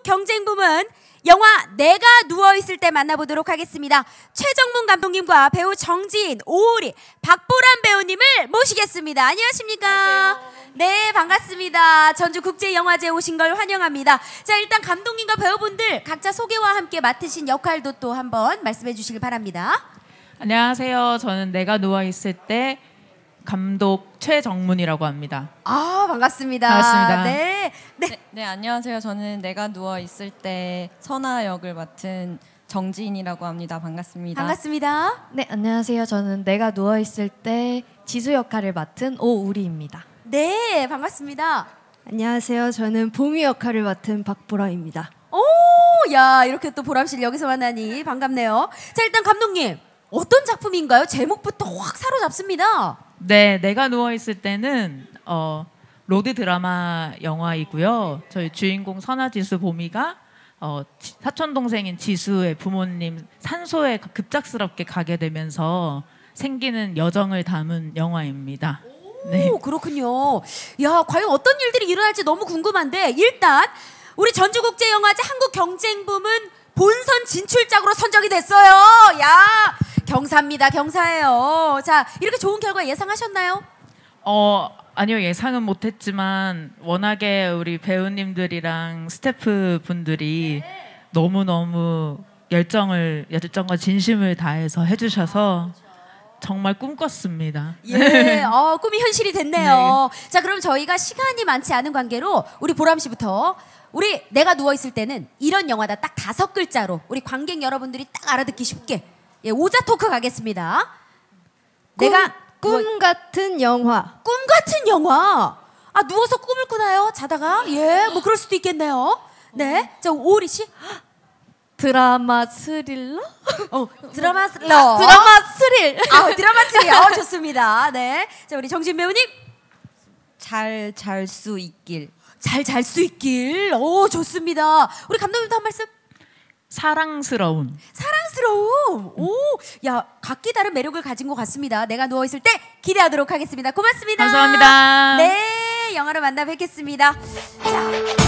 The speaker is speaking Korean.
경쟁 부문 영화 내가 누워있을 때 만나보도록 하겠습니다. 최정문 감독님과 배우 정지인, 오우리, 박보람 배우님을 모시겠습니다. 안녕하십니까? 안녕하세요. 네, 반갑습니다. 전주국제영화제에 오신 걸 환영합니다. 자, 일단 감독님과 배우분들 각자 소개와 함께 맡으신 역할도 또 한번 말씀해 주시길 바랍니다. 안녕하세요. 저는 내가 누워있을 때 감독 최정문이라고 합니다. 아, 반갑습니다. 반갑습니다. 네, 안녕하세요. 저는 내가 누워있을 때 선아 역을 맡은 정지인이라고 합니다. 반갑습니다. 반갑습니다. 네, 안녕하세요. 저는 내가 누워있을 때 지수 역할을 맡은 오우리입니다. 네, 반갑습니다. 안녕하세요. 저는 보미 역할을 맡은 박보람입니다. 오, 야, 이렇게 또 보람 씨를 여기서 만나니 반갑네요. 자, 일단 감독님, 어떤 작품인가요? 제목부터 확 사로잡습니다. 네, 내가 누워있을 때는 로드 드라마 영화이고요. 저희 주인공 선아지수 보미가 사촌 동생인 지수의 부모님 산소에 급작스럽게 가게 되면서 생기는 여정을 담은 영화입니다. 네. 오, 그렇군요. 야, 과연 어떤 일들이 일어날지 너무 궁금한데 일단 우리 전주국제영화제 한국경쟁부문 본선 진출작으로 선정이 됐어요. 야, 경사입니다. 경사예요. 자, 이렇게 좋은 결과 예상하셨나요? 아니요, 예상은 못했지만 워낙에 우리 배우님들이랑 스태프분들이 너무너무 열정과 진심을 다해서 해주셔서 정말 꿈꿨습니다. 예, 꿈이 현실이 됐네요. 네. 자, 그럼 저희가 시간이 많지 않은 관계로 우리 보람 씨부터 우리 내가 누워있을 때는 이런 영화다 딱 5글자로 우리 관객 여러분들이 딱 알아듣기 쉽게 오자 토크 가겠습니다. 꿈 같은 영화. 꿈 같은 영화. 아, 누워서 꿈을 꾸나요? 자다가? 예, 뭐 그럴 수도 있겠네요. 네, 자, 오우리 씨. 드라마 스릴러? 드라마 스릴러. 드라마 스릴. 드라마 스릴. 좋습니다. 네, 자, 우리 정진 배우님. 잘 잘 수 있길. 잘 잘 수 있길. 오, 좋습니다. 우리 감독님도 한 말씀. 사랑스러움. 오, 야, 각기 다른 매력을 가진 것 같습니다. 내가 누워있을 때 기대하도록 하겠습니다. 고맙습니다. 감사합니다. 네, 영화로 만나 뵙겠습니다. 자.